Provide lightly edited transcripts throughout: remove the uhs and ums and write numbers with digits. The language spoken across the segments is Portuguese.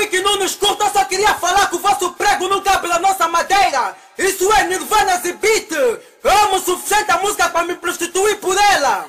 ruim que não nos curta, só queria falar que o vosso prego não cabe na nossa madeira. Isso é Nirvana e beat. Amo o suficiente a música para me prostituir por ela.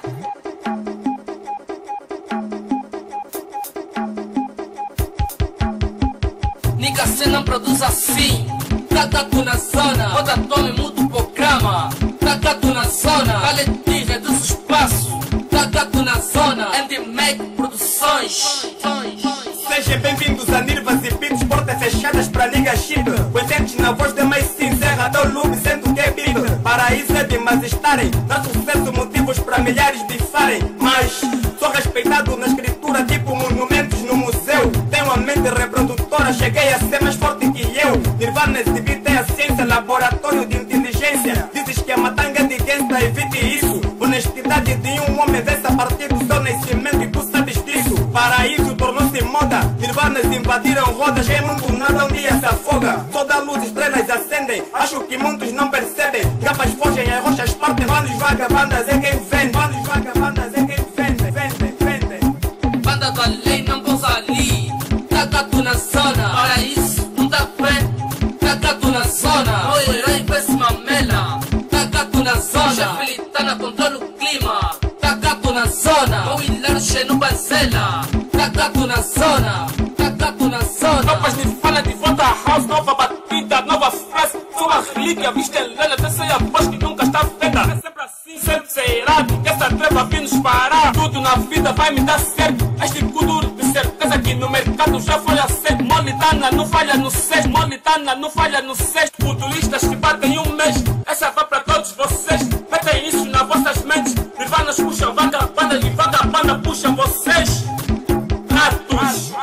Nigga, cê não produz assim. Taca tu na zona, roda tome muda o programa. Taca tu na zona, Valeti reduz o espaço. Taca tu na zona, Andy Mac Produções. Sejam bem-vindos a Nirvana e Beats, portas fechadas pra nigga shit. Presentes na voz de mais sincera, dá o loop, sendo que é beat. Paraíso é demais estarem, dá sucesso, motivos pra milhares de farem. Mas sou respeitado na escritura, tipo monumentos no museu. Tenho a mente reprodutora, cheguei a ser mais forte que eu. Nirvana e Beat é a ciência, laboratório de inteligência. Dizes que a matanga é de gangsta, evite isso. Honestidade de um homem dessa a partir do seu nascimento e tu sabes disso. Paraíso tornou-se moda, Nirvanas invadiram rodas, é muito nada um dia se afoga. Toda luz, estrelas acendem, acho que muitos não percebem. Capas fogem, as rochas partem, bandos vagabundas é quem vende. Bandos vagabundas é quem vende, vende. Banda da lei não pousa ali. Taca tu na zona, Paraíso não dá fé. Taca tu na zona, o herói com esse mamela. Taca tu na zona, chefe Litana controla o clima. Taca tu na zona, o Hilário cheio no Bazela. Taca tu na zona, taca tu na zona. Tropas de fala de volta a house, nova batida, nova frase. Sou uma relíquia, vista lenda, até a voz que nunca está feita. É sempre assim, sempre será. Que essa treva vem nos parar. Tudo na vida vai me dar certo. Este kuduro de certeza que no mercado já foi a ser. Molitana não falha no sexto, Molitana não falha no sexto. Futuristas que batem um mês, essa vai para todos vocês. Metem isso nas vossas mentes. Nirvanas puxam vagabanda e vagabanda puxam vocês. Ratos.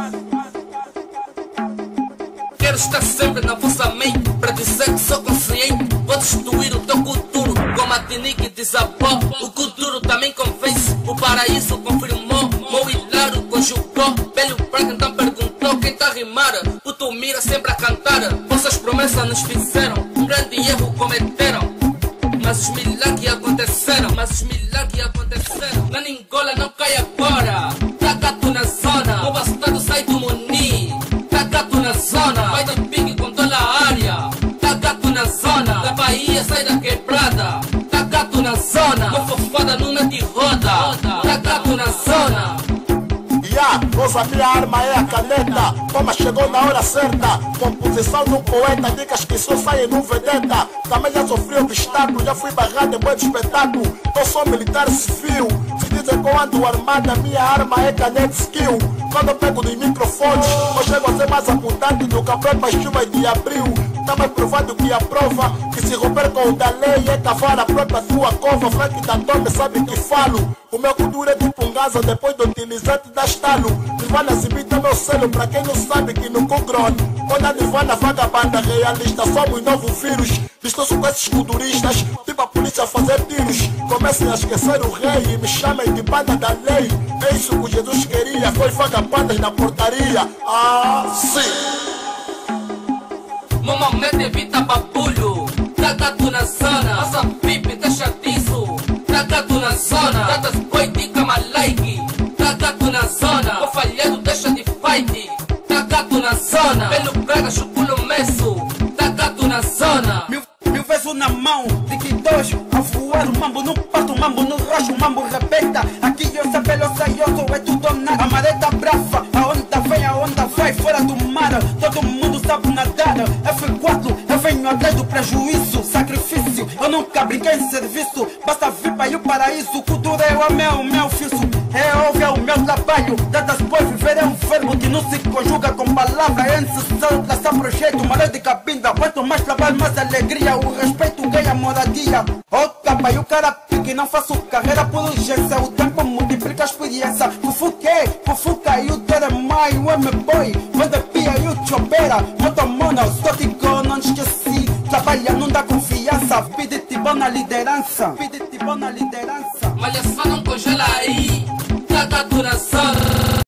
Quero estar sempre na vossa mente para dizer que sou consciente. Vou destruir o teu futuro como a Tinique desabou. O futuro também convence, o Paraíso confirmou. O Hilário conjugou, velho Frank então perguntou quem tá a rimar. O tu mira sempre a cantar. Vossas promessas nos fizeram, um grande erro cometeram. Mas os milagres aconteceram, Na Ningola não cai agora. Taca tu na zona, o bastardo sai do Muni. Taca tu na zona, vai do pique controla a área. Taca tu na zona, da Bahia sai da quebrada. Taca tu na zona, com fofada numa de roda. Taca tu na zona. Rosa, minha arma é a caneta. Toma, chegou na hora certa. Composição de um poeta, dicas que só saem no vedeta. Também já sofri obstáculo, já fui barrado em bom espetáculo. Eu sou militar civil. Se dizem que eu ando armada, minha arma é caneta skill. Quando eu pego nos microfones, eu chego a ser mais abundante do que a própria chuva de abril. Tá mais provado que a prova, que se romper com o da lei é cavar a própria sua cova. Frank da Tome sabe que falo. O meu kuduro é tipo um gaza, depois do utilizante dá estalo. Nirvana e Beat é meu selo, pra quem não sabe que no Kugron. Quando a Nirvana vagabanda realista, somos novo vírus. Distorço com esses kuduristas, tipo a polícia a fazer tiros. Comecem a esquecer o rei e me chamem de banda da lei. É isso que Jesus queria, foi vagabandas na portaria. Ah, sim. Momento evita babulho. Taca tu na zona, passa pipe, deixa disso. Taca tu na zona, tatas boi, dica malike. Taca tu na zona, o falhado deixa de fight. Taca tu na zona, pelo braga, chupulo meso. Taca tu na zona. Mil vezes na mão, de dois a voar o mambo, não parto o mambo, não racho o mambo, rebenta. Aqui eu sei pelo saioso, é tudo ou nada. A maré tá brava, a onda vem, a onda vai fora do mar. Todo mundo sabe nadar. F4, eu venho atrás do prejuízo, sacrifício. Eu nunca brinquei em serviço, basta vir para o paraíso. Cultura é o meu ofício, é óbvio, é o meu trabalho. Datas por viver é um verbo que não se conjuga com palavra. É necessário traçar projeto, maré de cabinda. Quanto mais trabalho, mais alegria. O respeito ganha moradia. Oh, capa, e o cara pique, não faço carreira por urgência. O tempo multiplica a experiência. Fufuca e o Teremai, o M-Boy. Vende pia e o Chopera. Motomona, o Stotico, não esqueci. Trabalha, não dá confiança. Pide-te bom na liderança. Malhação não congela aí. Taca tu na zona.